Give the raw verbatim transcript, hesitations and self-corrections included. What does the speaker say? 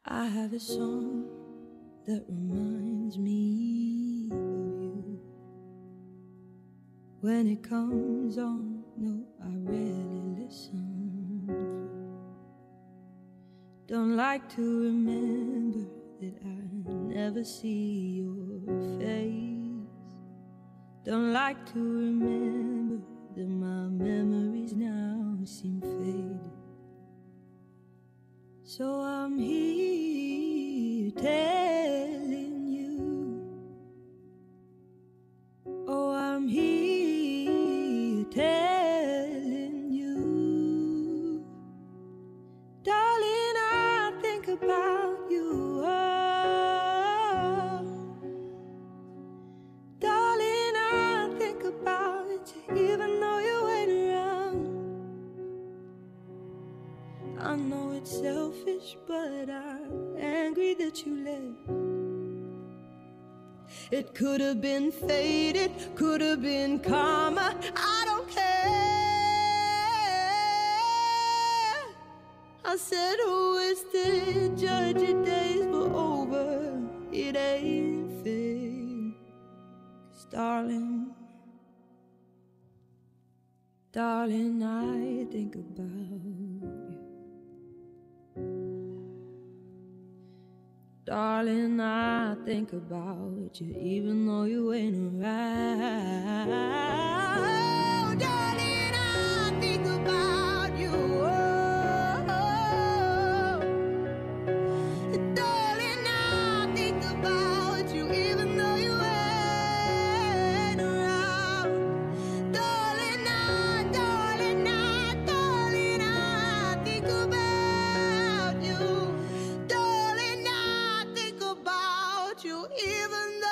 I have a song that reminds me of you. When it comes on, no, I rarely listen. Don't like to remember that I never see your face. Don't like to remember that my memories now seem faded. So I'm here telling you, oh, I'm here telling you, darling, I think about you, oh, darling, I think about you, even though you ain't around. I know it's selfish, but I'm angry that you left. It could have been fate, it could have been karma, I don't care. I said, who is to judge your days were over? It ain't fair. 'Cause darling, darling, I think about you. Darling, I think about you, even though you ain't around. Oh, darling, I think about you. Oh, oh. Darling, I think about you, even though you ain't around. Darling, I, darling, I, darling, I think about you. Darling, I think about you, even though